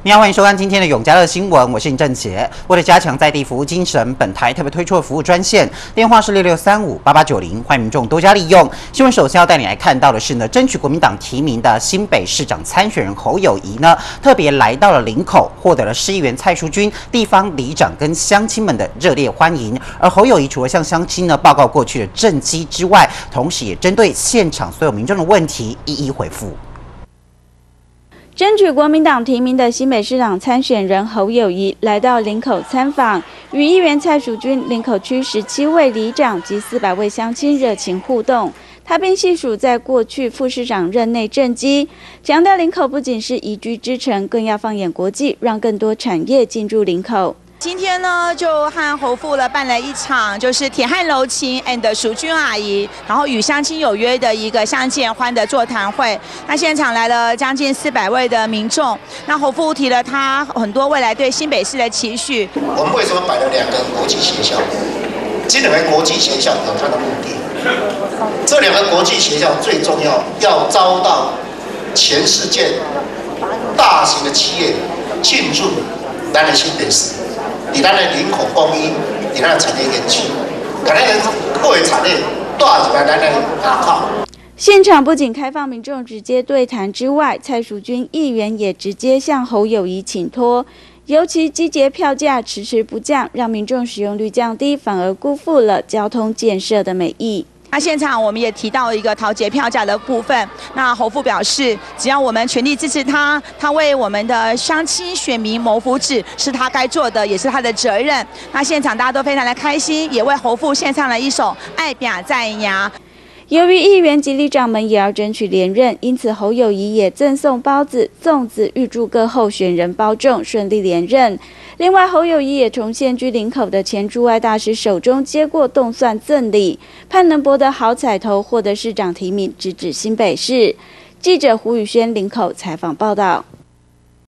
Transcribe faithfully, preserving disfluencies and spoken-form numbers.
你好，欢迎收看今天的永嘉乐新闻，我是尹正杰。为了加强在地服务精神，本台特别推出了服务专线，电话是六六三五八八九零，欢迎民众多加利用。新闻首先要带你来看到的是呢，争取国民党提名的新北市长参选人侯友宜呢，特别来到了林口，获得了市议员蔡淑君、地方里长跟乡亲们的热烈欢迎。而侯友宜除了向乡亲呢报告过去的政绩之外，同时也针对现场所有民众的问题一一回复。 争取国民党提名的新北市长参选人侯友宜来到林口参访，与议员蔡淑君、林口区十七位里长及四百位乡亲热情互动。他并细数在过去副市长任内政绩，强调林口不仅是宜居之城，更要放眼国际，让更多产业进驻林口。 今天呢，就和侯父了办了一场，就是铁汉柔情 and 淑君阿姨，然后与乡亲有约的一个相见欢的座谈会。那现场来了将近四百位的民众。那侯父提了他很多未来对新北市的期许。 我们为什么摆了两个国际学校？这两个国际学校有它的目的。这两个国际学校最重要，要招到全世界大型的企业进驻咱的新北市。在咱的林口工艺，在咱的产业园区，把咱的各个产业带入来咱的下口。 现场不仅开放民众直接对谈之外，蔡淑君议员也直接向侯友宜请托，尤其机捷票价迟迟不降，让民众使用率降低，反而辜负了交通建设的美意。 那现场我们也提到一个桃捷票价的部分。那侯父表示，只要我们全力支持他，他为我们的乡亲选民谋福祉，是他该做的，也是他的责任。那现场大家都非常的开心，也为侯父献唱了一首《爱拼在牙》。 由于议员及里长们也要争取连任，因此侯友宜也赠送包子、粽子，预祝各候选人保重顺利连任。另外，侯友宜也从现居林口的前驻外大使手中接过冻蒜赠礼，盼能博得好彩头，获得市长提名，直指新北市。记者胡宇轩林口采访报道。